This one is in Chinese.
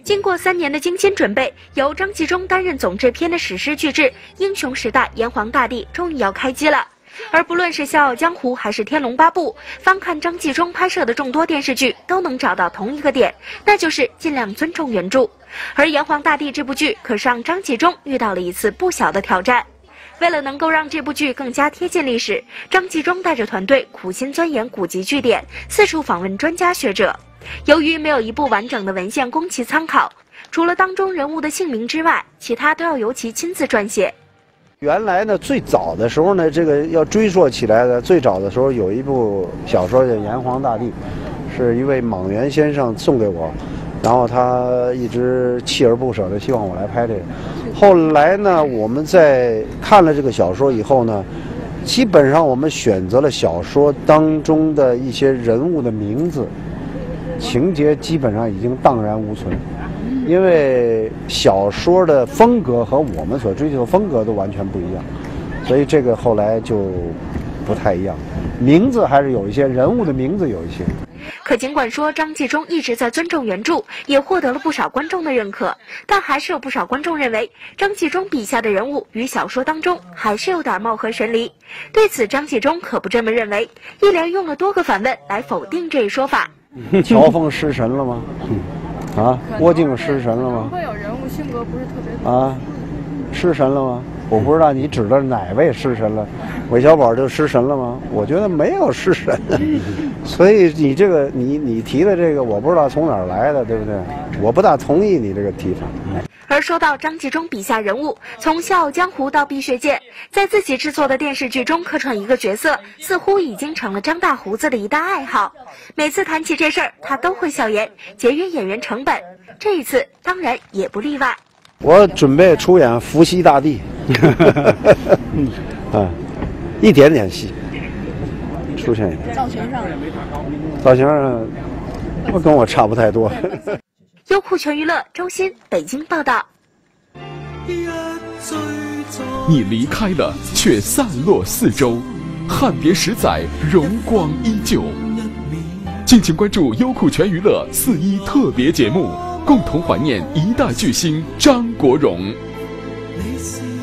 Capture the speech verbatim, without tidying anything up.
经过三年的精心准备，由张纪中担任总制片的史诗巨制《英雄时代》炎黄大帝终于要开机了。而不论是《笑傲江湖》还是《天龙八部》，翻看张纪中拍摄的众多电视剧，都能找到同一个点，那就是尽量尊重原著。而《炎黄大帝》这部剧可是让张纪中遇到了一次不小的挑战。为了能够让这部剧更加贴近历史，张纪中带着团队苦心钻研古籍据典，四处访问专家学者。由于没有一部完整的文献供其参考，除了当中人物的姓名之外，其他都要由其亲自撰写。 原来呢，最早的时候呢，这个要追溯起来的，最早的时候有一部小说叫《炎黄大帝》，是一位莽原先生送给我，然后他一直锲而不舍的希望我来拍这个。后来呢，我们在看了这个小说以后呢，基本上我们选择了小说当中的一些人物的名字，情节基本上已经荡然无存。因为小说的风格和我们所追求的风格都完全不一样，所以这个后来就不太一样。名字还是有一些，人物的名字有一些。 可尽管说张纪中一直在尊重原著，也获得了不少观众的认可，但还是有不少观众认为张纪中笔下的人物与小说当中还是有点貌合神离。对此，张纪中可不这么认为，一连用了多个反问来否定这一说法。 乔峰失神了吗？啊，郭靖失神了吗？ 会有人物性格不是特别啊，失神了吗？我不知道你指的哪位失神了，韦小宝就失神了吗？我觉得没有失神，所以你这个你你提的这个，我不知道从哪儿来的，对不对？我不大同意你这个提法。 而说到张纪中笔下人物，从《笑傲江湖》到《碧血剑》，在自己制作的电视剧中客串一个角色，似乎已经成了张大胡子的一大爱好。每次谈起这事儿，他都会笑言节约演员成本，这一次当然也不例外。 我准备出演伏羲大帝，啊，一点点戏，出现一点。 造型上， 造型上，我跟我差不太多。 优酷全娱乐周鑫北京报道。 你离开了，却散落四周，汉别十载，荣光依旧。敬请关注优酷全娱乐四一特别节目，共同怀念一代巨星张国荣。